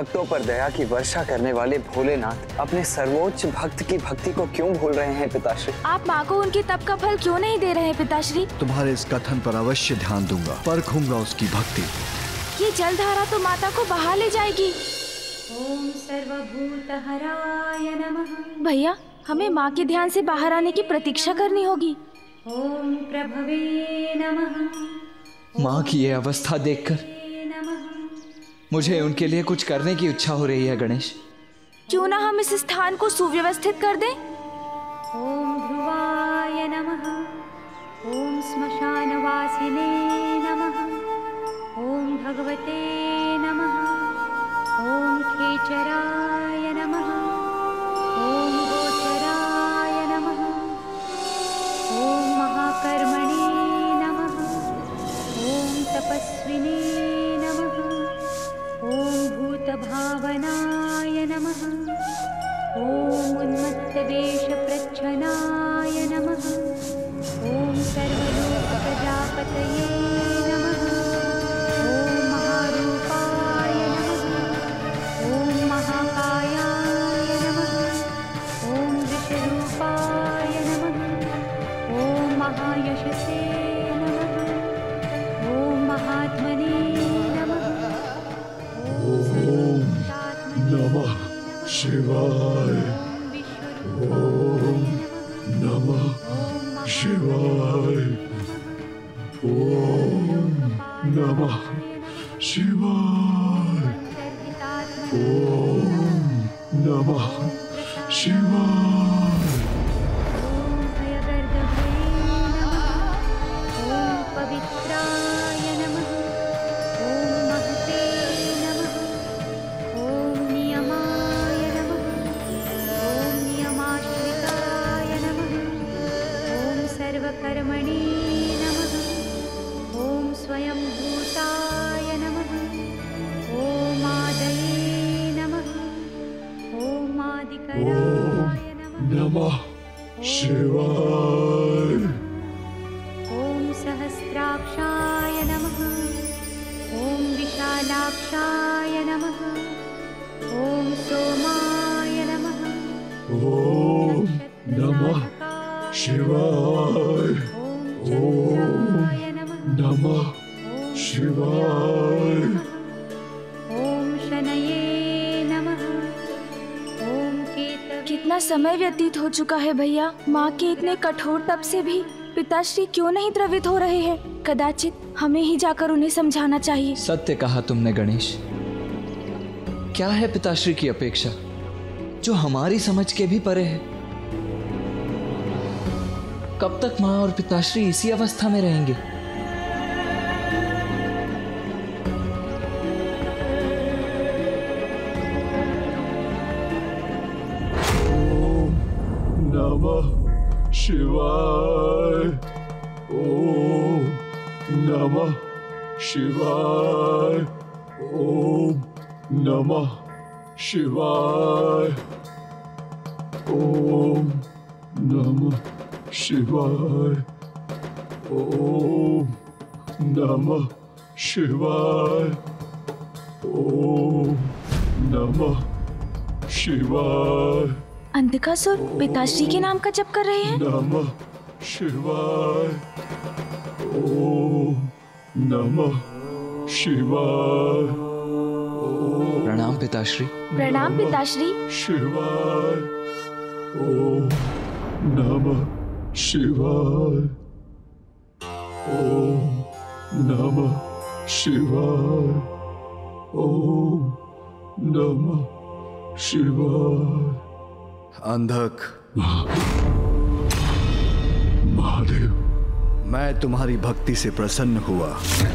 भक्तों पर दया की वर्षा करने वाले भोलेनाथ अपने सर्वोच्च भक्त की भक्ति को क्यों भूल रहे हैं पिताश्री? आप माँ को उनके तप का फल क्यों नहीं दे रहे हैं पिताश्री? तुम्हारे इस कथन पर अवश्य ध्यान दूंगा, परखूंगा उसकी भक्ति। ये जलधारा तो माता को बहा ले जाएगी। ओम सर्वभूतहराय नमः। भैया, हमें माँ के ध्यान से बाहर आने की प्रतीक्षा करनी होगी। ओम प्रभवे नमः। माँ की ये अवस्था देखकर मुझे उनके लिए कुछ करने की इच्छा हो रही है गणेश। क्यों ना हम इस स्थान को सुव्यवस्थित कर दें? ओम ध्रुवाय नमः। ओम श्मशानवासिने नमः। ओम भगवते नमः। ओम खेचराय नमः। ओम गोचराय नमः। ओम महाकर्मणे नमः। ओम तपस्विने नमः। ओम भूतभावनाय नमः। ओम उन्मत्तवेषप्रच्छन्नाय नमः। ओम सर्वलोकप्रजापतये नमः। ओम महारूपाय नमः। ओम महाकायाय नमः। ओम विश्वरूपाय नमः। ओम महायशसे नमः। ओम महात्मने नमः। ओम नमः शिवाय। ओम नमः शिवाय। ओम नमः शिवाय। ओम नमः शिवाय। ओम भयगर्दभे नमः। ओम पवित्राय नमः। ओम महते नमः। ओम नियमाय नमः। ओम नियमाश्रिताय नमः। ओम सर्वकर्मणे नमः। ओम स्वयंभूताय नमः। ओम आदये नमः। ओम आदिकराय नमः शिवाय। ओम सहस्राक्षाय नमः। ओम विशालाक्षाय नमः। ओम सोमाय नमः। ओम नमः शिवाय। ओम नमः शिवाय। ओम शनये नमः। ओम केतवे। कितना समय व्यतीत हो चुका है भैया। माँ के इतने कठोर तप से भी पिताश्री क्यों नहीं द्रवित हो रहे हैं? कदाचित हमें ही जाकर उन्हें समझाना चाहिए। सत्य कहा तुमने गणेश। क्या है पिताश्री की अपेक्षा जो हमारी समझ के भी परे है? कब तक माँ और पिताश्री इसी अवस्था में रहेंगे? ओम नमः शिवाय। ओम नमः शिवाय। ओम नमः शिवाय। ओम नमः शिवाय। ओम नमः शिवाय। ओम नमः शिवाय। अंधकासुर पिताश्री के नाम का जप कर रहे हैं। नमः शिवाय। ओम नमः शिवाय। प्रणाम पिताश्री। प्रणाम पिताश्री। शिवाय। ओम नमः शिवाय। ओम नमः शिवाय। ओम नमः शिवाय। अंधक, महादेव, मैं तुम्हारी भक्ति से प्रसन्न हुआ।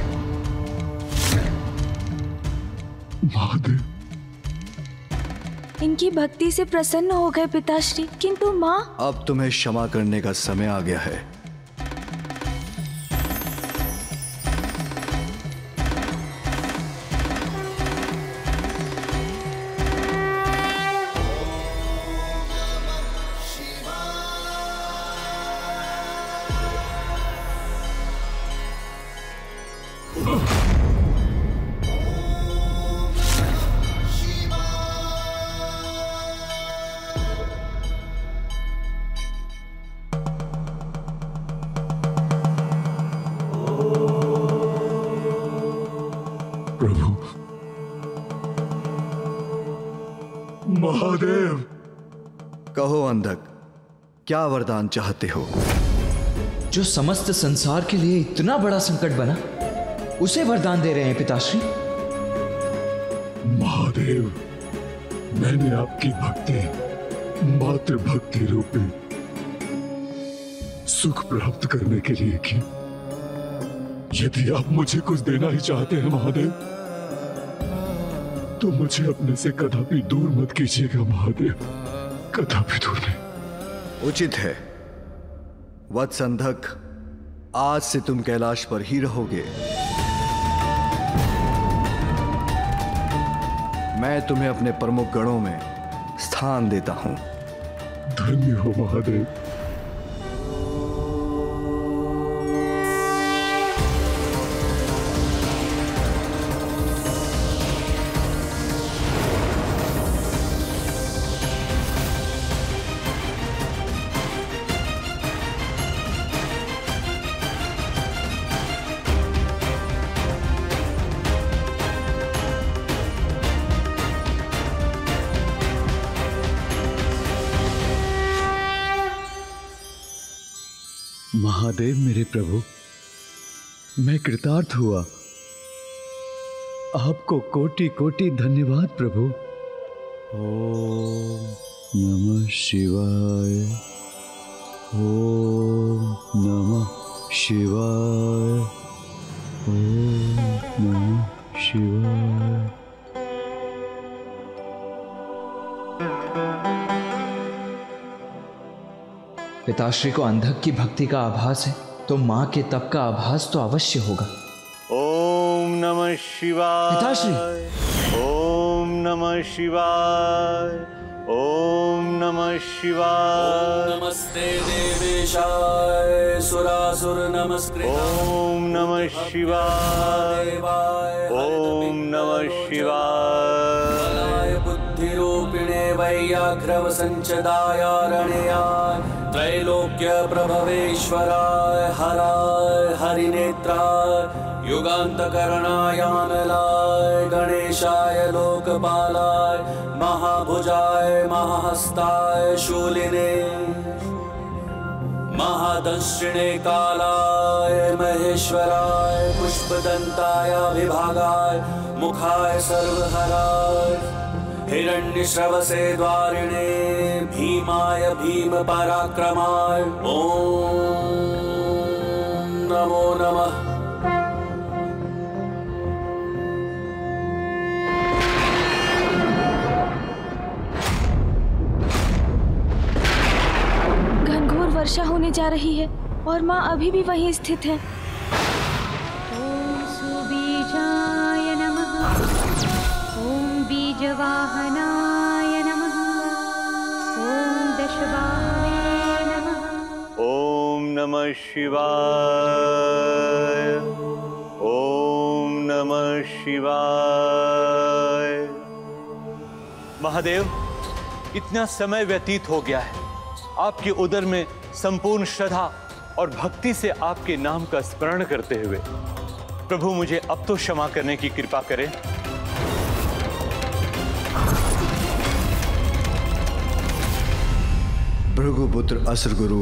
महादेव, इनकी भक्ति से प्रसन्न हो गए पिताश्री, किंतु माँ। अब तुम्हें क्षमा करने का समय आ गया है। प्रभु महादेव। कहो अंधक, क्या वरदान चाहते हो? जो समस्त संसार के लिए इतना बड़ा संकट बना, उसे वरदान दे रहे हैं पिताश्री। महादेव, मैंने आपकी भक्ति मात्र भक्ति रूपी सुख प्राप्त करने के लिए की। यदि आप मुझे कुछ देना ही चाहते हैं महादेव, तो मुझे अपने से कदापि दूर मत कीजिएगा महादेव, कदापि दूर नहीं। उचित है वत्स अंधक, आज से तुम कैलाश पर ही रहोगे। मैं तुम्हें अपने प्रमुख गणों में स्थान देता हूं। धन्य हो महादेव। महादेव मेरे प्रभु, मैं कृतार्थ हुआ। आपको कोटि कोटि धन्यवाद प्रभु। ओम नमः शिवाय, ओम नमः शिवाय, ओम नमः शिवाय। पिताश्री को अंधक की भक्ति का आभास है, तो माँ के तप का आभास तो अवश्य होगा। ओम नमः शिवाय। पिताश्री। ओम नमः शिवाय, ओम नमः शिवाय। नमस्ते देवेशाय सुरासुर नमस्कृताय। ओम नमः शिवाय, ओम नमः शिवाय। बुद्धिरूपिणे वैयाघ्रव संचदाय रणयाय त्रैलोक्य प्रभवेश्वराय हराय हरिनेत्राय युगान्तकरणायानलाय गणेशाय लोकपालाय महाभुजाय महाहस्ताय शूलिने महादंशिणे कालाय महेश्वराय पुष्पदन्ताय विभागाय मुखाय सर्वहराय हिरण्यश्रवसे द्वारिणे भीमाय भीम पराक्रमाय ओम नमो नमः। घनघोर वर्षा होने जा रही है और माँ अभी भी वहीं स्थित है। ॐ सुबीजाय नमः। ॐ बीजवाहनाय नमः। ॐ दशवाहवे नमः। ओम नमः शिवाय, ओम नमः शिवाय। महादेव, इतना समय व्यतीत हो गया है, आपके उदर में संपूर्ण श्रद्धा और भक्ति से आपके नाम का स्मरण करते हुए प्रभु मुझे अब तो क्षमा करने की कृपा करें। भृगुपुत्र असुर गुरु,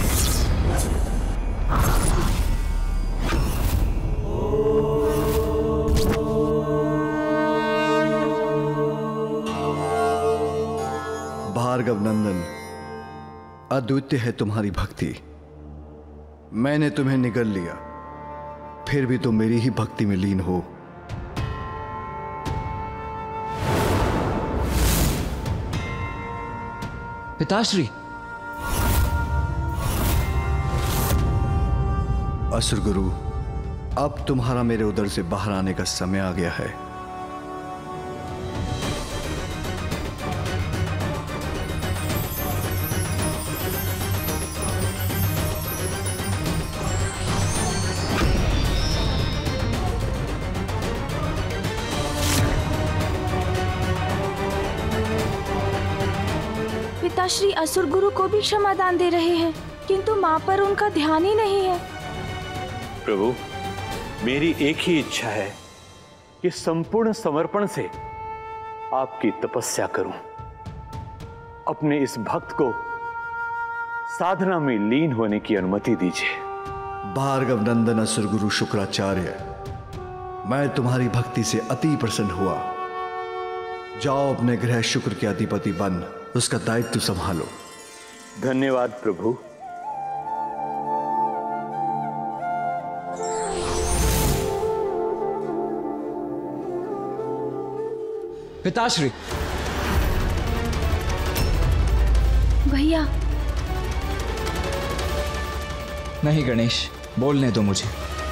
भार्गव नंदन, अद्वितीय है तुम्हारी भक्ति। मैंने तुम्हें निगल लिया, फिर भी तुम मेरी ही भक्ति में लीन हो। पिताश्री। असुर गुरु, अब तुम्हारा मेरे उदर से बाहर आने का समय आ गया है। पिताश्री असुर गुरु को भी क्षमा दान दे रहे हैं, किंतु माँ पर उनका ध्यान ही नहीं है। प्रभु, मेरी एक ही इच्छा है कि संपूर्ण समर्पण से आपकी तपस्या करूं। अपने इस भक्त को साधना में लीन होने की अनुमति दीजिए। भार्गव नंदन असुर गुरु शुक्राचार्य, मैं तुम्हारी भक्ति से अति प्रसन्न हुआ। जाओ अपने ग्रह शुक्र के अधिपति बन उसका दायित्व संभालो। धन्यवाद प्रभु। पिताश्री। भैया। नहीं गणेश, बोलने दो मुझे।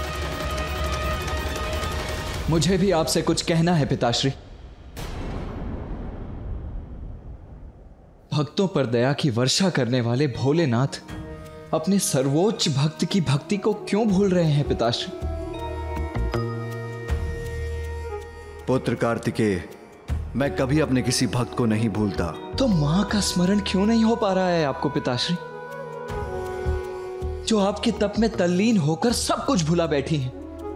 मुझे भी आपसे कुछ कहना है पिताश्री। भक्तों पर दया की वर्षा करने वाले भोलेनाथ अपने सर्वोच्च भक्त की भक्ति को क्यों भूल रहे हैं पिताश्री? पुत्र कार्तिकेय, मैं कभी अपने किसी भक्त को नहीं भूलता। तो मां का स्मरण क्यों नहीं हो पा रहा है आपको पिताश्री, जो आपके तप में तल्लीन होकर सब कुछ भुला बैठी हैं?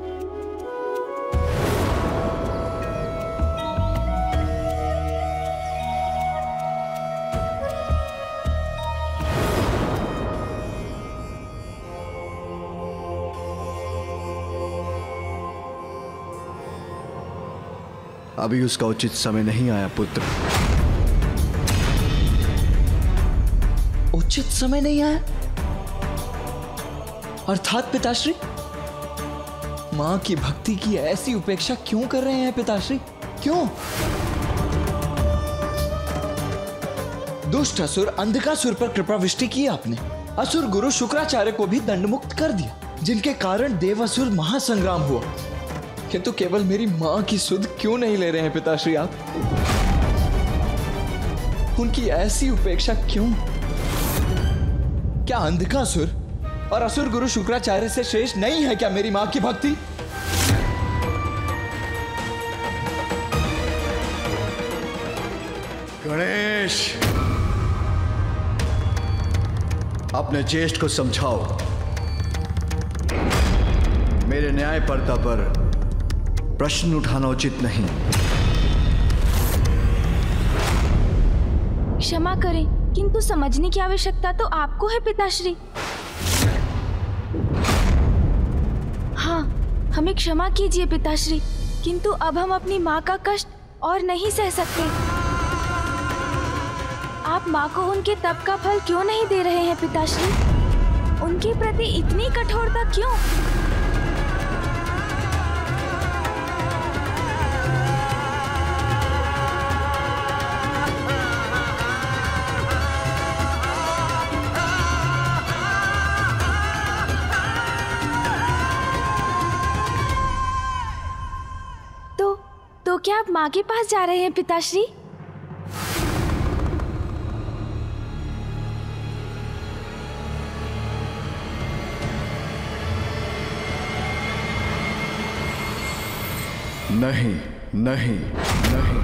अभी उसका उचित समय नहीं आया पुत्र। उचित समय नहीं आया अर्थात पिताश्री, मां की भक्ति की ऐसी उपेक्षा क्यों कर रहे हैं पिताश्री? क्यों? दुष्ट असुर अंधकासुर पर कृपा वृष्टि की आपने। असुर गुरु शुक्राचार्य को भी दंडमुक्त कर दिया, जिनके कारण देवासुर महासंग्राम हुआ। किंतु केवल मेरी मां की सुध क्यों नहीं ले रहे हैं पिताश्री आप? उनकी ऐसी उपेक्षा क्यों? क्या अंधकासुर और असुर गुरु शुक्राचार्य से श्रेष्ठ नहीं है क्या मेरी मां की भक्ति? गणेश, अपने ज्येष्ठ को समझाओ। मेरे न्याय पर्दा पर प्रश्न उठाना उचित नहीं। क्षमा करें, किंतु समझने की आवश्यकता तो आपको है पिताश्री। हाँ, हमें क्षमा कीजिए पिताश्री, किंतु अब हम अपनी माँ का कष्ट और नहीं सह सकते। आप माँ को उनके तप का फल क्यों नहीं दे रहे हैं पिताश्री? उनके प्रति इतनी कठोरता क्यों? तो क्या आप माँ के पास जा रहे हैं पिताश्री? नहीं, नहीं, नहीं।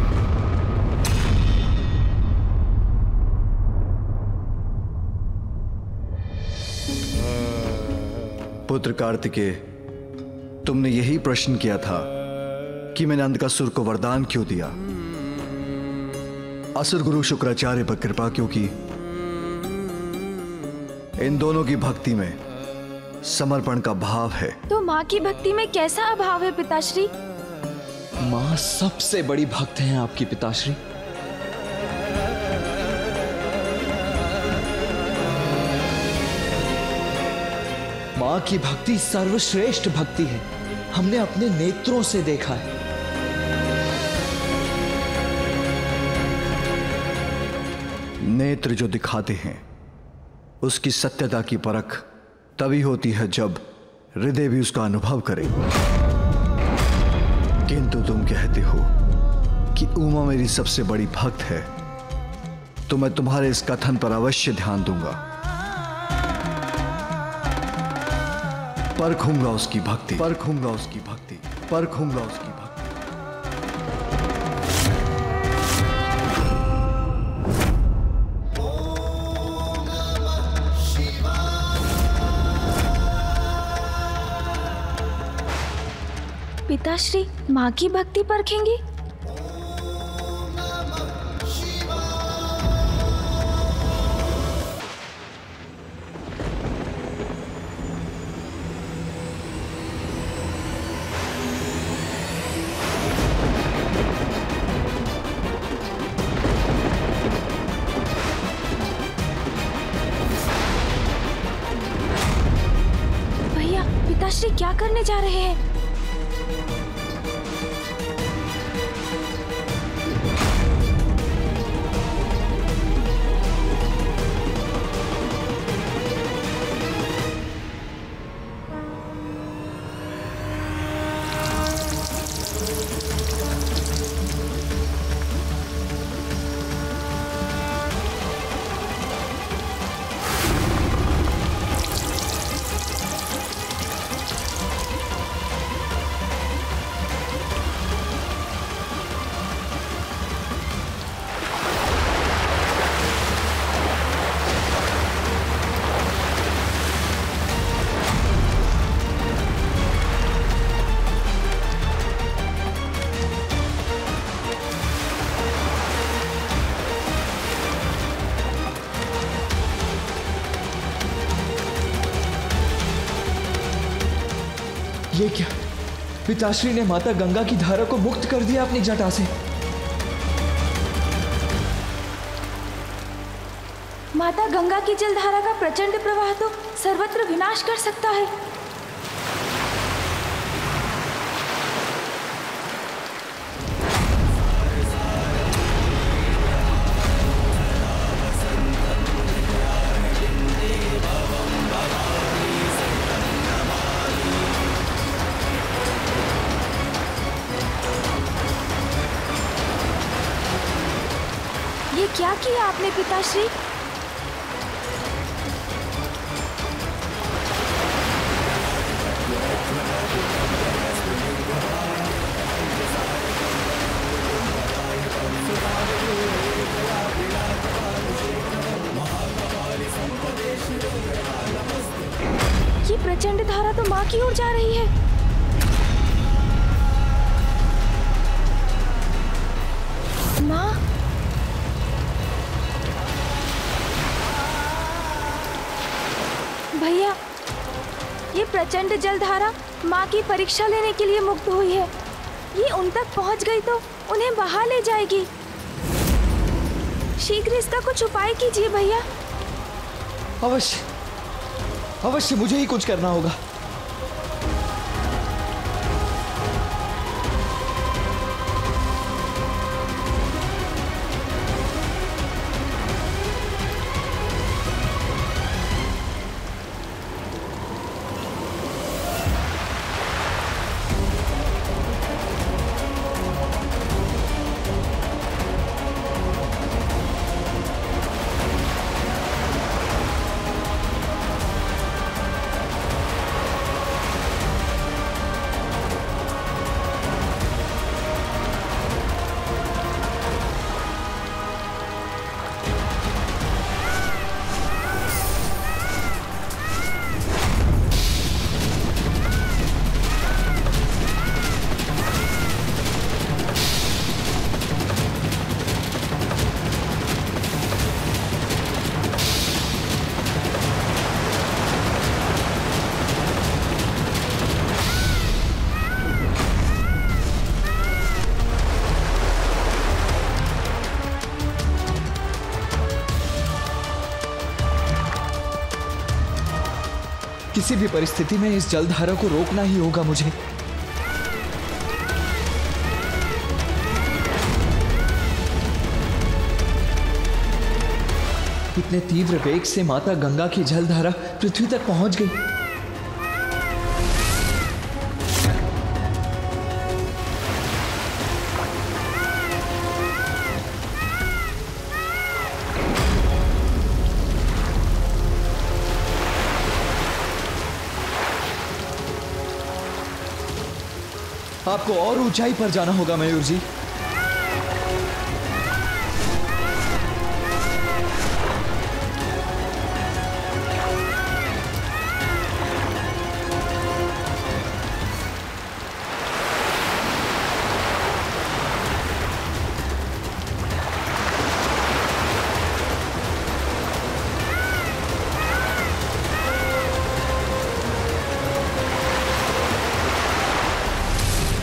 पुत्र कार्तिकेय, तुमने यही प्रश्न किया था कि मैंने अंधकासुर को वरदान क्यों दिया, असुर गुरु शुक्राचार्य पर कृपा क्यों की। इन दोनों की भक्ति में समर्पण का भाव है। तो माँ की भक्ति में कैसा अभाव है पिताश्री? माँ सबसे बड़ी भक्त हैं आपकी पिताश्री। माँ की भक्ति सर्वश्रेष्ठ भक्ति है, हमने अपने नेत्रों से देखा है। नेत्र जो दिखाते हैं उसकी सत्यता की परख तभी होती है जब हृदय भी उसका अनुभव करे। किंतु तुम कहते हो कि उमा मेरी सबसे बड़ी भक्त है, तो मैं तुम्हारे इस कथन पर अवश्य ध्यान दूंगा, परखूंगा उसकी भक्ति, परखूंगा उसकी भक्ति, परखूंगा उसकी भक्ति। पिताश्री माँ की भक्ति परखेंगे? भैया, पिताश्री क्या करने जा रहे हैं? ये क्या? पिताश्री ने माता गंगा की धारा को मुक्त कर दिया अपनी जटा से। माता गंगा की जलधारा का प्रचंड प्रवाह तो सर्वत्र विनाश कर सकता है। ये क्या किया आपने पिताश्री? ये प्रचंड धारा तो माँ की ओर जा रही है। माँ, भैया, ये प्रचंड जलधारा माँ की परीक्षा लेने के लिए मुक्त हुई है। ये उन तक पहुँच गई तो उन्हें बहा ले जाएगी। शीघ्र इसका कुछ उपाय कीजिए भैया। अवश्य अवश्य, मुझे ही कुछ करना होगा। किसी भी परिस्थिति में इस जलधारा को रोकना ही होगा मुझे। इतने तीव्र वेग से माता गंगा की जलधारा पृथ्वी तक पहुंच गई। आपको और ऊंचाई पर जाना होगा मयूर जी।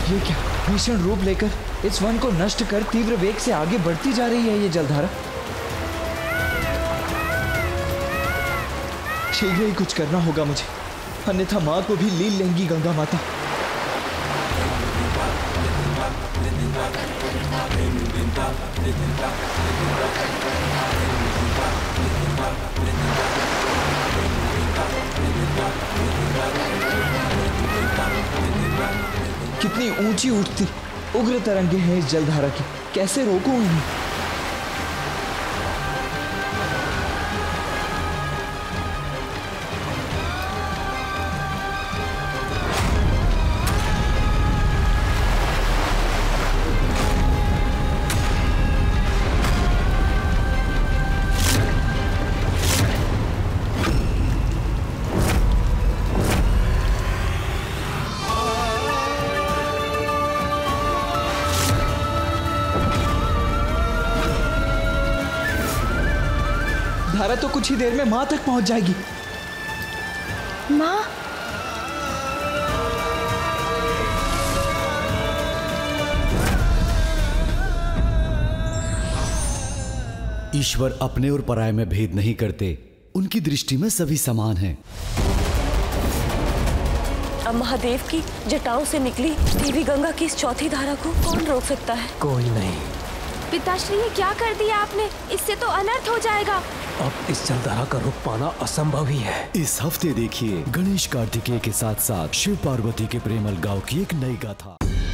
ये क्या भीषण रूप लेकर इस वन को नष्ट कर तीव्र वेग से आगे बढ़ती जा रही है ये जलधारा। शीघ्र ही कुछ करना होगा मुझे, अन्यथा माँ को भी लील लेंगी गंगा माता। कितनी ऊंची उठती उग्र तरंगे हैं इस जलधारा की, कैसे रोकूं इन्हें? धारा तो कुछ ही देर में माँ तक पहुंच जाएगी। माँ, ईश्वर अपने और पराये में भेद नहीं करते, उनकी दृष्टि में सभी समान हैं। अब महादेव की जटाओं से निकली देवी गंगा की इस चौथी धारा को कौन रोक सकता है? कोई नहीं। पिताश्री ये क्या कर दिया आपने? इससे तो अनर्थ हो जाएगा। अब इस जलधारा का रुख पाना असंभव ही है। इस हफ्ते देखिए गणेश कार्तिकेय के साथ साथ शिव पार्वती के प्रेम अलगाव की एक नई गाथा।